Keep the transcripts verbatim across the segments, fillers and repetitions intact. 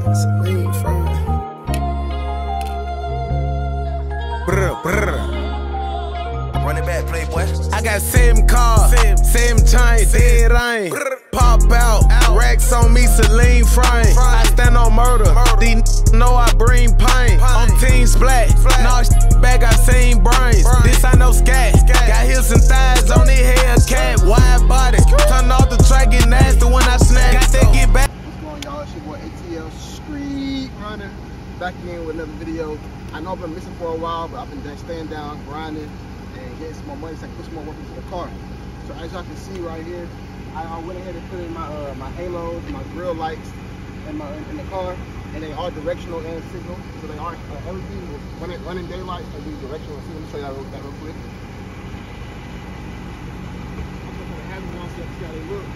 It's a lean fry. Brr, brr. Run it back, playboy. I got seven cars, same, same chain, dead rain. Pop out, out, racks on me, Celine frame. I stand on murder, murder. These n know I bring pain. pain. On team splat, nah, back I seen brains. brains. This I know scat. scat. Got heels and thighs on this Hellcat. Wide body, turn off the track, get nasty when I snap. Got that get back. What's going on, y'all? It's your boy A T L Street Runner, back again with another video. I know I've been missing for a while, but I've been staying down, grinding, and getting some more money so I can put some more work into the car. So as y'all can see right here, I, I went ahead and put in my uh, my halos, my grill lights, in my in the car, and they are directional and signal. So they are uh, everything is running running daylight. They do directional and signal. Let me show y'all that real quick. I'm just gonna have them on so you see how they look.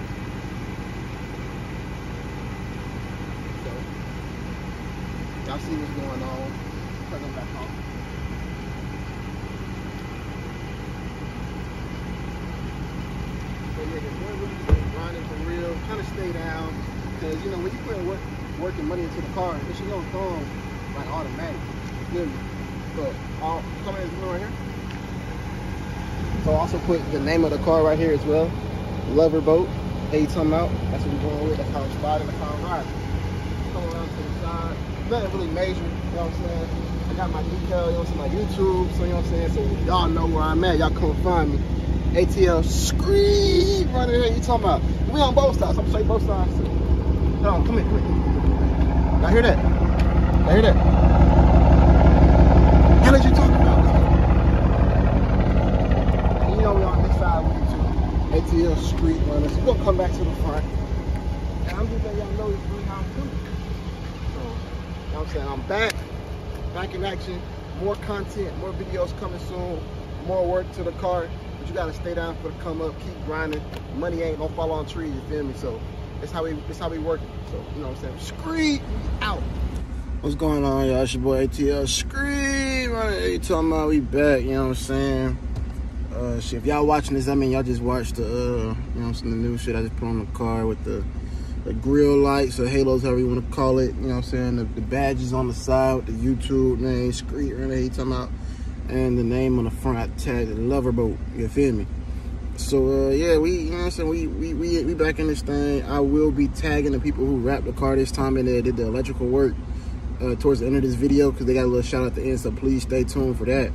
So y'all see what's going on. Turn them back on. Yeah, the boy really just grinding for real, trying to stay down, because you know when you put work, work and money into the car, it should go come like automatic. You feel me? So I'll come in right here. So I also put the name of the car right here as well. Lover Boat. Hey, you talking about? That's what we're going with. That's how I'm spotting. That's how I'm riding. Come around to the side. Nothing really major. You know what I'm saying? I got my decal. You know what I'm saying? My YouTube. So you know what I'm saying? So y'all know where I'm at. Y'all come find me. A T L Street Runner here, you talking about? We on both sides, I'm gonna show you both sides too. Hold on, come here, come here. Y'all hear that? Y'all hear that? What are you talking about? And you know we on this side with you too. A T L Street Runners. We're gonna come back to the front. And I'm just letting y'all know really how I'm feeling. So, you know what I'm saying? I'm back, back in action, more content, more videos coming soon, more work to the car. You gotta stay down for the come up, keep grinding. Money ain't gonna fall on trees, you feel me? So that's how we that's how we working. So you know what I'm saying? Screed out. What's going on, y'all? It's your boy A T L Screed Runner. You talking about we back, you know what I'm saying? Uh shit, if y'all watching this, I mean y'all just watched the uh you know what I'm saying, the new shit I just put on the car with the the grill lights or halos, however you wanna call it, you know what I'm saying? The, the badges on the side with the YouTube name, Screed Runner, you talking about? And the name on the front, I tagged the Lover Boat, you feel me? So uh yeah, we you know what I'm saying, we we we we back in this thing. I will be tagging the people who wrapped the car this time and they did the electrical work uh towards the end of this video, because they got a little shout out at the end, so please stay tuned for that.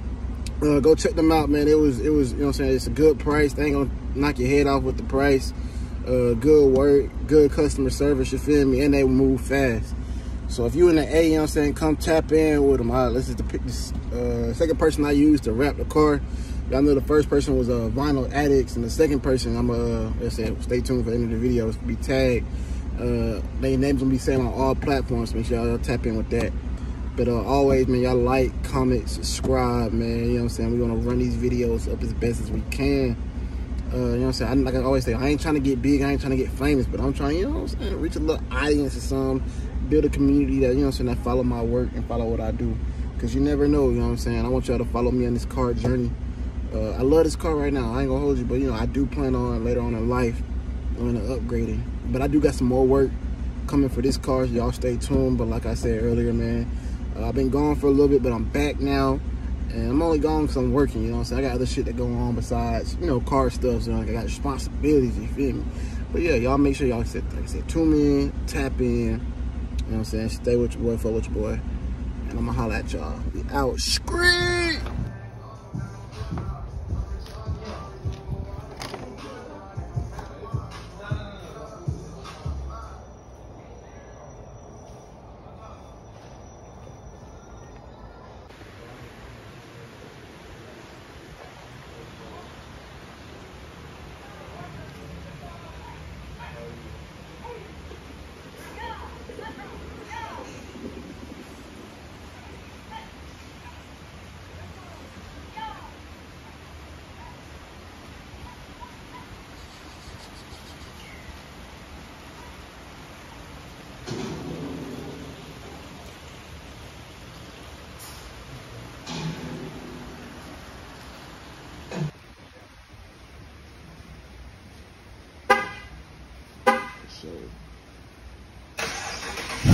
Uh go check them out, man. It was it was you know what I'm saying, it's a good price. They ain't gonna knock your head off with the price. Uh good work, good customer service, you feel me? And they move fast. So if you in the A, you know what I'm saying, come tap in with them. All right, let's just pick this uh, second person I used to wrap the car. Y'all know the first person was uh, Vinyl Addicts, and the second person, I'm uh, let's say, stay tuned for the end of the video, it's gonna be tagged. Uh, their names gonna be saying on all platforms. Make sure y'all tap in with that. But uh, always, man, y'all like, comment, subscribe, man. You know what I'm saying? We're gonna run these videos up as best as we can. Uh, you know what I'm saying? I, like I always say, I ain't trying to get big, I ain't trying to get famous, but I'm trying, you know what I'm saying, reach a little audience or something, build a community that, you know what I'm saying, that follow my work and follow what I do. Because you never know, you know what I'm saying? I want y'all to follow me on this car journey. Uh, I love this car right now, I ain't gonna hold you, but you know, I do plan on later on in life, on the upgrading. But I do got some more work coming for this car, so y'all stay tuned. But like I said earlier, man, uh, I've been gone for a little bit, but I'm back now. And I'm only gone because I'm working, you know what I'm saying? I got other shit that go on besides, you know, car stuff. So like, I got responsibilities, you feel me? But yeah, y'all make sure y'all, like I said, tune in, tap in, you know what I'm saying? Stay with your boy, fuck with your boy. And I'm gonna holla at y'all. We out. Scream! So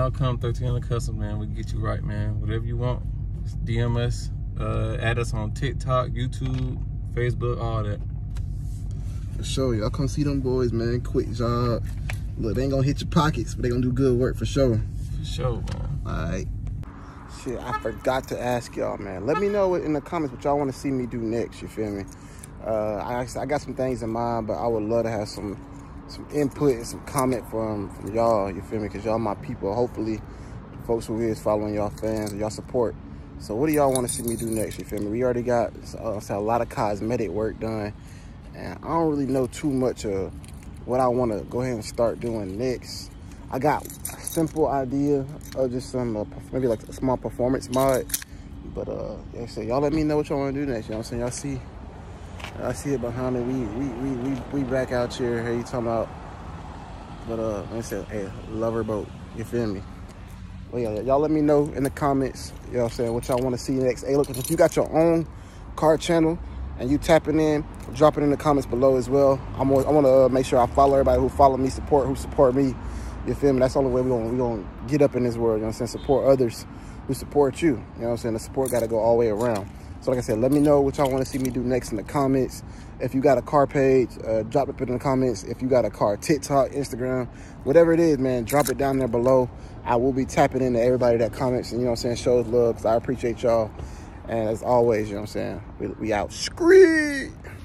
y'all come, thirteen hundred Custom, man. We get you right, man. Whatever you want, just D M us. Uh, add us on TikTok, YouTube, Facebook, all that. For sure. Y'all come see them boys, man. Quick job. Look, they ain't gonna hit your pockets, but they gonna do good work for sure. For sure, man. All right. Shit, I forgot to ask y'all, man. Let me know in the comments what y'all want to see me do next, you feel me? Uh, I, I got some things in mind, but I would love to have some some input and some comment from, from y'all, you feel me? Because y'all my people. Hopefully, folks who is following y'all fans and y'all support. So what do y'all want to see me do next, you feel me? We already got uh, a lot of cosmetic work done. And I don't really know too much of what I want to go ahead and start doing next. I got a simple idea of just some, uh, maybe like a small performance mod. But uh, like I said, y'all let me know what y'all want to do next. You know what I'm saying? Y'all see, I see it behind me. We we we we we back out here. Hey, you talking about? But uh, like I said, hey, lover boat. You feel me? Well, yeah, y'all let me know in the comments. You know what I'm saying? What y'all want to see next? Hey, look, if you got your own car channel and you tapping in, drop it in the comments below as well. I'm always, I want to uh, make sure I follow everybody who follow me, support who support me. You feel me? That's the only way we're going we gonna get up in this world. You know what I'm saying? Support others who support you. You know what I'm saying? The support got to go all the way around. So like I said, let me know what y'all want to see me do next in the comments. If you got a car page, uh, drop it in the comments. If you got a car TikTok, Instagram, whatever it is, man, drop it down there below. I will be tapping into everybody that comments and, you know what I'm saying, shows love, because I appreciate y'all. And as always, you know what I'm saying, we, we out. Scream!